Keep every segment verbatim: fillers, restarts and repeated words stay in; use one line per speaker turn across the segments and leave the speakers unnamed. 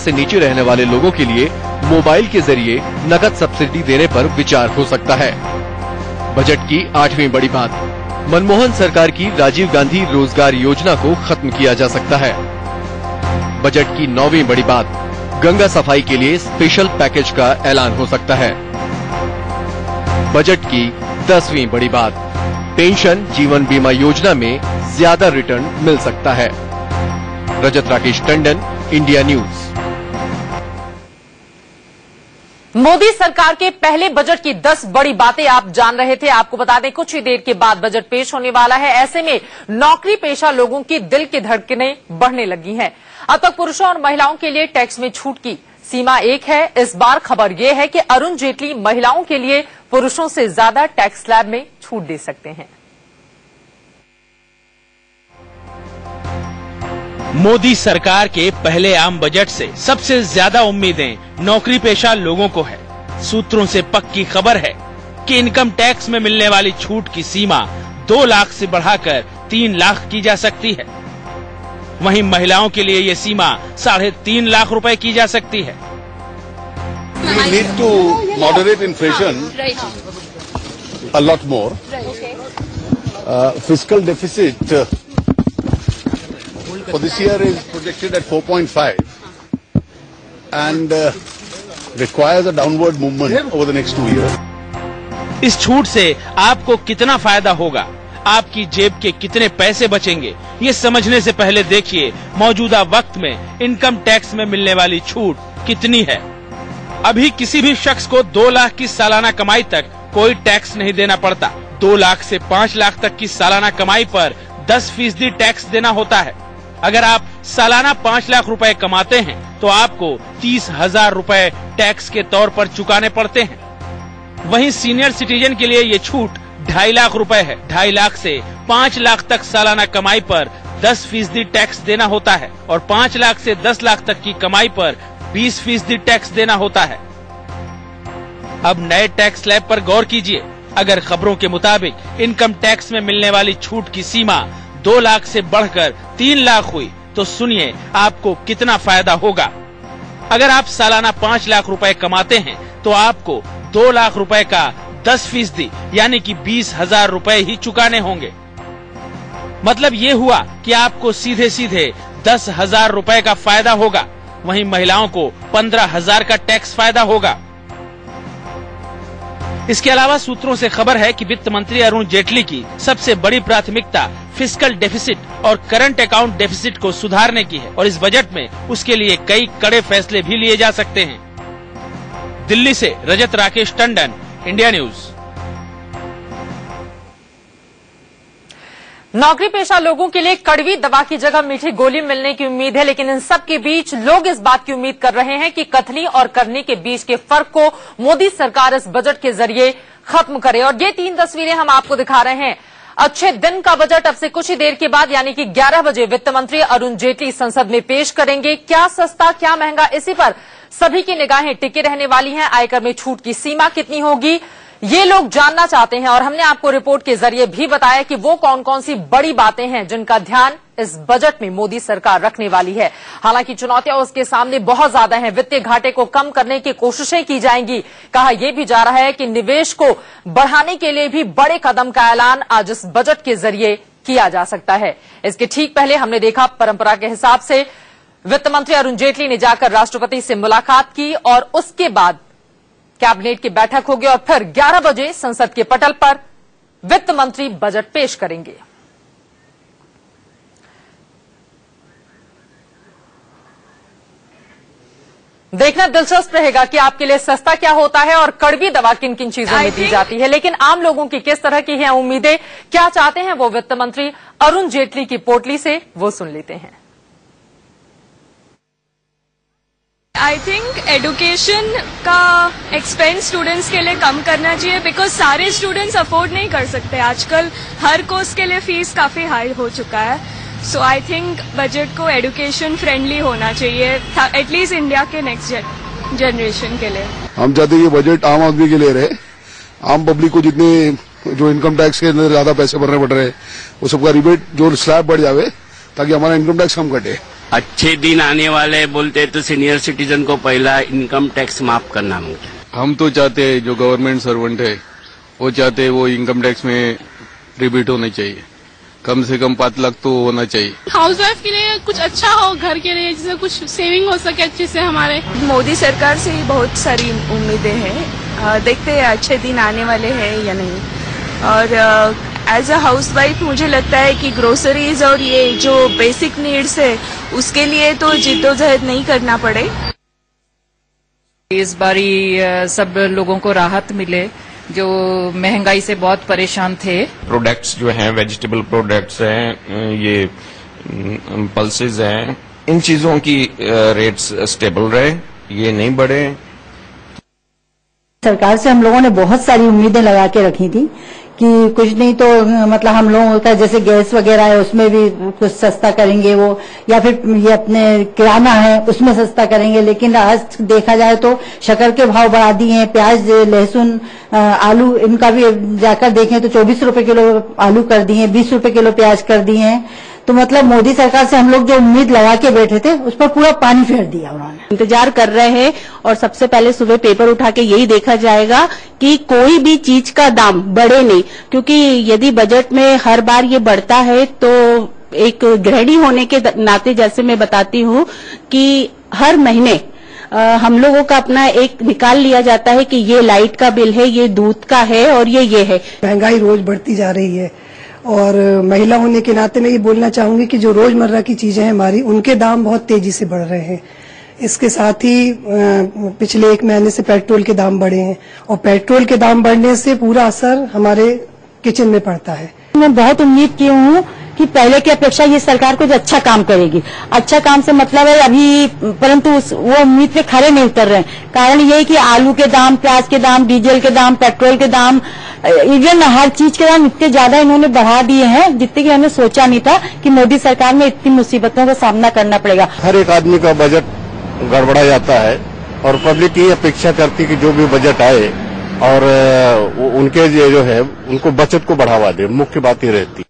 से नीचे रहने वाले लोगों के लिए मोबाइल के जरिए नकद सब्सिडी देने पर विचार हो सकता है। बजट की आठवीं बड़ी बात, मनमोहन सरकार की राजीव गांधी रोजगार योजना को खत्म किया जा सकता है। बजट की नौवीं बड़ी बात, गंगा सफाई के लिए स्पेशल पैकेज का ऐलान हो सकता है। बजट की दसवीं बड़ी बात, पेंशन जीवन बीमा योजना में ज्यादा रिटर्न मिल सकता है। Rajat Rakesh Tandon, India news.
मोदी सरकार के पहले बजट की दस बड़ी बातें आप जान रहे थे। आपको बता दें कुछ ही देर के बाद बजट पेश होने वाला है। ऐसे में नौकरी पेशा लोगों की दिल की धड़कनें बढ़ने लगी हैं। अब तक पुरुषों और महिलाओं के लिए टैक्स में छूट की सीमा एक है। इस बार खबर यह है कि अरुण जेटली महिलाओं के लिए पुरुषों से ज्यादा टैक्स स्लैब में छूट दे सकते हैं।
मोदी सरकार के पहले आम बजट से सबसे ज्यादा उम्मीदें नौकरी पेशा लोगों को है। सूत्रों से पक्की खबर है कि इनकम टैक्स में मिलने वाली छूट की सीमा दो लाख से बढ़ाकर तीन लाख की जा सकती है। वहीं महिलाओं के लिए ये सीमा साढ़े तीन लाख रुपए की जा सकती है।
We need to moderate inflation a lot more. Uh, fiscal deficit uh, for this year is projected at four point five and uh, requires a downward movement over the next two years.
इस छूट से आपको कितना फायदा होगा, आपकी जेब के कितने पैसे बचेंगे, ये समझने से पहले देखिए मौजूदा वक्त में इनकम टैक्स में मिलने वाली छूट कितनी है। अभी किसी भी शख्स को दो लाख की सालाना कमाई तक कोई टैक्स नहीं देना पड़ता। दो लाख से पाँच लाख तक की सालाना कमाई पर दस फीसदी टैक्स देना होता है। अगर आप सालाना पाँच लाख रुपए कमाते हैं तो आपको तीस हजार रूपए टैक्स के तौर पर चुकाने पड़ते हैं। वहीं सीनियर सिटीजन के लिए ये छूट ढाई लाख रुपए है। ढाई लाख से पाँच लाख तक सालाना कमाई पर दस फीसदी टैक्स देना होता है और पाँच लाख से दस लाख तक की कमाई पर बीस फीसदी टैक्स देना होता है। अब नए टैक्स स्लैब पर गौर कीजिए। अगर खबरों के मुताबिक इनकम टैक्स में मिलने वाली छूट की सीमा दो लाख से बढ़कर तीन लाख हुई तो सुनिए आपको कितना फायदा होगा। अगर आप सालाना पाँच लाख रुपए कमाते हैं तो आपको दो लाख रुपए का दस फीसदी यानी कि बीस हजार रूपए ही चुकाने होंगे। मतलब ये हुआ कि आपको सीधे सीधे दस हजार रूपए का फायदा होगा। वहीं महिलाओं को पंद्रह हजार का टैक्स फायदा होगा। इसके अलावा सूत्रों से खबर है कि वित्त मंत्री अरुण जेटली की सबसे बड़ी प्राथमिकता फिस्कल डेफिसिट और करंट अकाउंट डेफिसिट को सुधारने की है और इस बजट में उसके लिए कई कड़े फैसले भी लिए जा सकते हैं। दिल्ली से रजत राकेश टंडन, इंडिया न्यूज।
नौकरी पेशा लोगों के लिए कड़वी दवा की जगह मीठी गोली मिलने की उम्मीद है, लेकिन इन सब के बीच लोग इस बात की उम्मीद कर रहे हैं कि कथनी और करनी के बीच के फर्क को मोदी सरकार इस बजट के जरिए खत्म करे। और ये तीन तस्वीरें हम आपको दिखा रहे हैं। अच्छे दिन का बजट अब से कुछ ही देर के बाद यानी कि ग्यारह बजे वित्त मंत्री अरुण जेटली संसद में पेश करेंगे। क्या सस्ता क्या महंगा, इसी पर सभी की निगाहें टिके रहने वाली हैं। आयकर में छूट की सीमा कितनी होगी, ये लोग जानना चाहते हैं और हमने आपको रिपोर्ट के जरिए भी बताया कि वो कौन कौन सी बड़ी बातें हैं जिनका ध्यान इस बजट में मोदी सरकार रखने वाली है। हालांकि चुनौतियां उसके सामने बहुत ज्यादा हैं। वित्तीय घाटे को कम करने की कोशिशें की जाएंगी। कहा यह भी जा रहा है कि निवेश को बढ़ाने के लिए भी बड़े कदम का ऐलान आज इस बजट के जरिए किया जा सकता है। इसके ठीक पहले हमने देखा परंपरा के हिसाब से वित्त मंत्री अरुण जेटली ने जाकर राष्ट्रपति से मुलाकात की और उसके बाद कैबिनेट की बैठक होगी और फिर ग्यारह बजे संसद के पटल पर वित्त मंत्री बजट पेश करेंगे। देखना दिलचस्प रहेगा कि आपके लिए सस्ता क्या होता है और कड़वी दवा किन किन चीजों में दी जाती है। लेकिन आम लोगों की किस तरह की हैं उम्मीदें, क्या चाहते हैं वो वित्त मंत्री अरुण जेटली की पोटली से, वो सुन लेते हैं।
आई थिंक एडुकेशन का एक्सपेंस स्टूडेंट्स के लिए कम करना चाहिए, बिकॉज सारे स्टूडेंट्स अफोर्ड नहीं कर सकते। आजकल हर कोर्स के लिए फीस काफी हाई हो चुका है। सो आई थिंक बजट को एडुकेशन फ्रेंडली होना चाहिए, एटलीस्ट इंडिया के नेक्स्ट जनरेशन के लिए। हम
चाहते हैं ये बजट आम आदमी के लिए रहे। आम पब्लिक को जितने जो इनकम टैक्स के अंदर ज्यादा पैसे भरने पड़ रहे हैं वो सबका रिबेट जो स्लैब बढ़ जावे ताकि हमारा इनकम टैक्स कम कटे।
अच्छे दिन आने वाले बोलते तो सीनियर सिटीजन को पहला इनकम टैक्स माफ करना मुमकिन।
हम तो चाहते हैं जो गवर्नमेंट सर्वेंट है वो चाहते हैं वो इनकम टैक्स में रिबीट होने चाहिए, कम से कम पाँच लाख तो होना चाहिए।
हाउस वाइफ के लिए कुछ अच्छा हो, घर के लिए जिससे कुछ सेविंग हो सके अच्छे से हमारे।
मोदी सरकार से बहुत सारी उम्मीदें हैं, देखते हैं अच्छे दिन आने वाले हैं या नहीं। और एज अ हाउस वाइफ मुझे लगता है कि ग्रोसरीज और ये जो बेसिक नीड्स है उसके लिए तो जिद्दोजहद नहीं करना पड़े।
इस बारी सब लोगों को राहत मिले जो महंगाई से बहुत परेशान थे।
प्रोडक्ट्स जो हैं, वेजिटेबल प्रोडक्ट्स हैं, ये पल्सेस हैं, इन चीजों की रेट्स स्टेबल रहे, ये नहीं बढ़े।
सरकार से हम लोगों ने बहुत सारी उम्मीदें लगा के रखी थी कि कुछ नहीं तो मतलब हम लोगों का जैसे गैस वगैरह है उसमें भी कुछ सस्ता करेंगे वो, या फिर ये अपने किराना है उसमें सस्ता करेंगे। लेकिन आज देखा जाए तो शक्कर के भाव बढ़ा दिए हैं, प्याज, लहसुन, आलू, इनका भी जाकर देखें तो चौबीस रुपए किलो आलू कर दिए हैं, बीस रुपए किलो प्याज कर दिए हैं। तो मतलब मोदी सरकार से हम लोग जो उम्मीद लगा के बैठे थे उस पर पूरा पानी फेर दिया उन्होंने।
इंतजार कर रहे हैं और सबसे पहले सुबह पेपर उठा के यही देखा जाएगा कि कोई भी चीज का दाम बढ़े नहीं, क्योंकि यदि बजट में हर बार ये बढ़ता है तो एक गृहिणी होने के नाते जैसे मैं बताती हूँ कि हर महीने आ, हम लोगों का अपना एक निकाल लिया जाता है कि ये लाइट का बिल है, ये दूध का है और ये ये है।
महंगाई रोज बढ़ती जा रही है और महिला होने के नाते मैं ये बोलना चाहूंगी कि जो रोजमर्रा की चीजें हैं हमारी, उनके दाम बहुत तेजी से बढ़ रहे हैं। इसके साथ ही पिछले एक महीने से पेट्रोल के दाम बढ़े हैं और पेट्रोल के दाम बढ़ने से पूरा असर हमारे किचन में पड़ता है।
मैं बहुत उम्मीद की हूँ कि पहले की अपेक्षा ये सरकार कुछ अच्छा काम करेगी। अच्छा काम से मतलब है अभी, परंतु उस, वो उम्मीद पे खरे नहीं उतर रहे हैं। कारण ये है कि आलू के दाम, प्याज के दाम, डीजल के दाम, पेट्रोल के दाम, इवन हर चीज के दाम इतने ज्यादा इन्होंने बढ़ा दिए हैं जितने कि हमने सोचा नहीं था कि मोदी सरकार में इतनी मुसीबतों का सामना करना पड़ेगा।
हर एक आदमी का बजट गड़बड़ा जाता है और पब्लिक ये अपेक्षा करती कि जो भी बजट आए और उनके जो है उनको बचत को बढ़ावा दे, मुख्य बात ये रहती।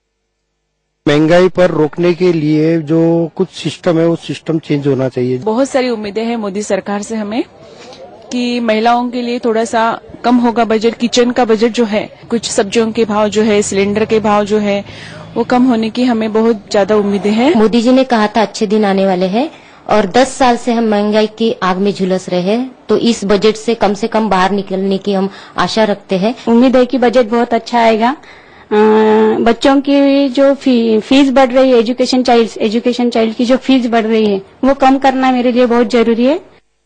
महंगाई पर रोकने के लिए जो कुछ सिस्टम है वो सिस्टम चेंज होना चाहिए।
बहुत सारी उम्मीदें हैं मोदी सरकार से हमें कि महिलाओं के लिए थोड़ा सा कम होगा बजट, किचन का बजट जो है, कुछ सब्जियों के भाव जो है, सिलेंडर के भाव जो है वो कम होने की हमें बहुत ज्यादा उम्मीदें हैं।
मोदी जी ने कहा था अच्छे दिन आने वाले हैं और दस साल से हम महंगाई की आग में झुलस रहे हैं, तो इस बजट से कम से कम बाहर निकलने की हम आशा रखते हैं।
उम्मीद है कि बजट बहुत अच्छा आएगा। बच्चों की जो फी, फीस बढ़ रही है, एजुकेशन चाइल्ड एजुकेशन चाइल्ड की जो फीस बढ़ रही है वो कम करना मेरे लिए बहुत जरूरी है।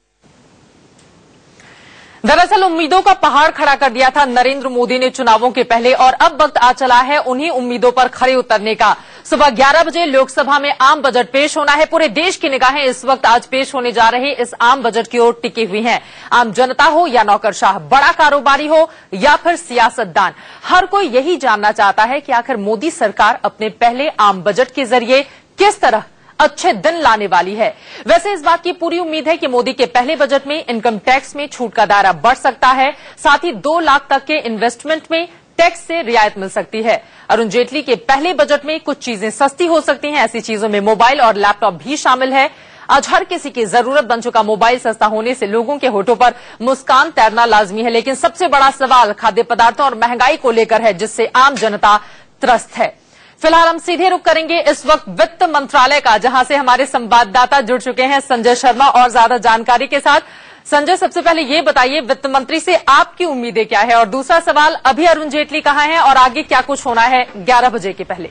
दरअसल उम्मीदों का पहाड़ खड़ा कर दिया था नरेंद्र मोदी ने चुनावों के पहले और अब वक्त आ चला है उन्हीं उम्मीदों पर खरे उतरने का। सुबह ग्यारह बजे लोकसभा में आम बजट पेश होना है। पूरे देश की निगाहें इस वक्त आज पेश होने जा रहे इस आम बजट की ओर टिकी हुई हैं। आम जनता हो या नौकरशाह, बड़ा कारोबारी हो या फिर सियासतदान, हर कोई यही जानना चाहता है कि आखिर मोदी सरकार अपने पहले आम बजट के जरिए किस तरह अच्छे दिन लाने वाली है। वैसे इस बात की पूरी उम्मीद है कि मोदी के पहले बजट में इनकम टैक्स में छूट का दायरा बढ़ सकता है, साथ ही दो लाख तक के इन्वेस्टमेंट में टैक्स से रियायत मिल सकती है। अरुण जेटली के पहले बजट में कुछ चीजें सस्ती हो सकती हैं, ऐसी चीजों में मोबाइल और लैपटॉप भी शामिल है। आज हर किसी की जरूरत बन चुका मोबाइल सस्ता होने से लोगों के होठों पर मुस्कान तैरना लाजमी है, लेकिन सबसे बड़ा सवाल खाद्य पदार्थों और महंगाई को लेकर है, जिससे आम जनता त्रस्त है। फिलहाल हम सीधे रुक करेंगे इस वक्त वित्त मंत्रालय का, जहां से हमारे संवाददाता जुड़ चुके हैं संजय शर्मा और ज्यादा जानकारी के साथ। संजय, सबसे पहले ये बताइए वित्त मंत्री से आपकी उम्मीदें क्या है, और दूसरा सवाल, अभी अरुण जेटली कहां हैं और आगे क्या कुछ होना है ग्यारह बजे के पहले?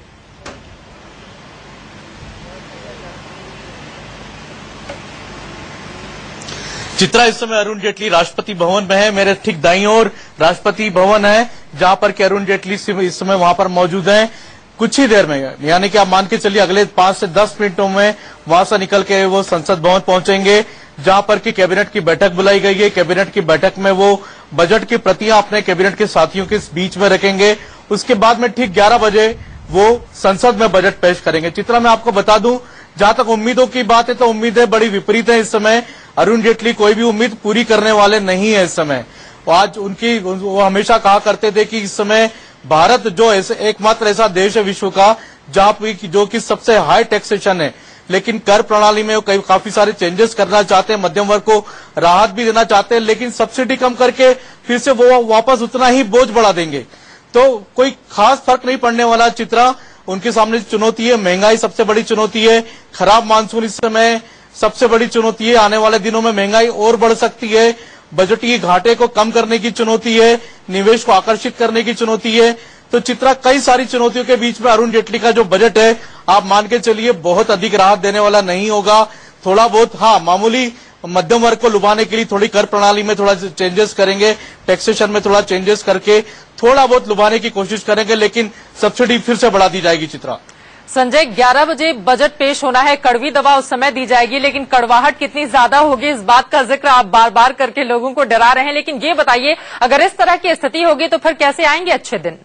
चित्रा, इस समय अरुण जेटली राष्ट्रपति भवन में है। मेरे ठीक दाईं ओर राष्ट्रपति भवन है, जहां पर कि अरुण जेटली इस समय वहां पर मौजूद हैं। कुछ ही देर में, यानी कि आप मान के चलिए अगले पांच से दस मिनटों में वहां से निकल के वो संसद भवन पहुंचेंगे, जहां पर कि कैबिनेट की बैठक बुलाई गई है। कैबिनेट की बैठक में वो बजट की प्रतियां अपने कैबिनेट के साथियों के बीच में रखेंगे। उसके बाद में ठीक ग्यारह बजे वो संसद में बजट पेश करेंगे। चित्रा, मैं आपको बता दूं, जहां तक उम्मीदों की बात है तो उम्मीदें बड़ी विपरीत है। इस समय अरुण जेटली कोई भी उम्मीद पूरी करने वाले नहीं है। इस समय आज उनकी, वो हमेशा कहा करते थे कि इस समय भारत जो ऐसे एकमात्र ऐसा देश है विश्व का जहां जो कि सबसे हाई टैक्सेशन है, लेकिन कर प्रणाली में वो कई काफी सारे चेंजेस करना चाहते हैं, मध्यम वर्ग को राहत भी देना चाहते हैं, लेकिन सब्सिडी कम करके फिर से वो वापस उतना ही बोझ बढ़ा देंगे। तो कोई खास फर्क नहीं पड़ने वाला। चित्रा, उनके सामने चुनौती है, महंगाई सबसे बड़ी चुनौती है, खराब मानसून इस समय सबसे बड़ी चुनौती है, आने वाले दिनों में महंगाई और बढ़ सकती है, बजटीय घाटे को कम करने की चुनौती है, निवेश को आकर्षित करने की चुनौती है। तो चित्रा, कई सारी चुनौतियों के बीच में अरुण जेटली का जो बजट है, आप मान के चलिए बहुत अधिक राहत देने वाला नहीं होगा। थोड़ा बहुत हाँ मामूली मध्यम वर्ग को लुभाने के लिए थोड़ी कर प्रणाली में थोड़ा चेंजेस करेंगे, टैक्सेशन में थोड़ा चेंजेस करके थोड़ा बहुत लुभाने की कोशिश करेंगे, लेकिन सब्सिडी फिर से बढ़ा दी जाएगी। चित्रा,
संजय, ग्यारह बजे बजट पेश होना है, कड़वी दवा उस समय दी जाएगी, लेकिन कड़वाहट कितनी ज्यादा होगी इस बात का जिक्र आप बार बार करके लोगों को डरा रहे हैं। लेकिन ये बताइए, अगर इस तरह की स्थिति होगी तो फिर कैसे आएंगे अच्छे दिन?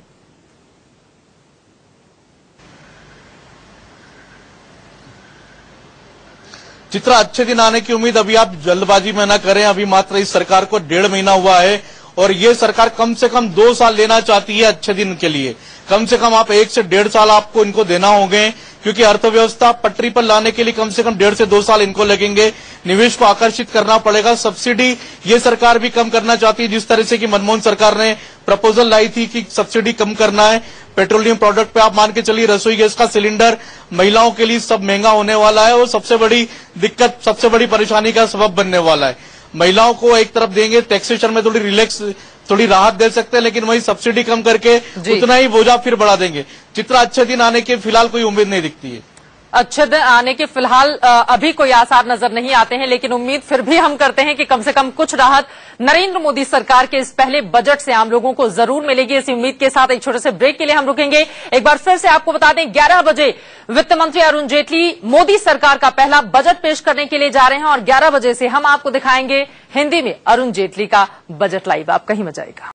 चित्रा, अच्छे दिन आने की उम्मीद अभी आप जल्दबाजी में न करें। अभी मात्र इस सरकार को डेढ़ महीना हुआ है और ये सरकार कम से कम दो साल लेना चाहती है अच्छे दिन के लिए। कम से कम आप एक से डेढ़ साल आपको इनको देना होंगे, क्योंकि अर्थव्यवस्था पटरी पर लाने के लिए कम से कम डेढ़ से दो साल इनको लगेंगे। निवेश को आकर्षित करना पड़ेगा। सब्सिडी ये सरकार भी कम करना चाहती है, जिस तरह से कि मनमोहन सरकार ने प्रपोजल लाई थी कि सब्सिडी कम करना है पेट्रोलियम प्रोडक्ट पे। आप मान के चलिए रसोई गैस का सिलेंडर महिलाओं के लिए सब महंगा होने वाला है और सबसे बड़ी दिक्कत, सबसे बड़ी परेशानी का सबब बनने वाला है। महिलाओं को एक तरफ देंगे, टैक्सेशन में थोड़ी रिलैक्स, थोड़ी राहत दे सकते हैं, लेकिन वही सब्सिडी कम करके उतना ही बोझा फिर बढ़ा देंगे। चित्रा, अच्छे दिन आने की फिलहाल कोई उम्मीद नहीं दिखती है।
अच्छे दिन आने के फिलहाल अभी कोई आसार नजर नहीं आते हैं, लेकिन उम्मीद फिर भी हम करते हैं कि कम से कम कुछ राहत नरेंद्र मोदी सरकार के इस पहले बजट से आम लोगों को जरूर मिलेगी। इस उम्मीद के साथ एक छोटे से ब्रेक के लिए हम रुकेंगे। एक बार फिर से आपको बता दें, ग्यारह बजे वित्त मंत्री अरुण जेटली मोदी सरकार का पहला बजट पेश करने के लिए जा रहे हैं और ग्यारह बजे से हम आपको दिखाएंगे हिंदी में अरुण जेटली का बजट लाइव। आप कहीं मत जाइएगा।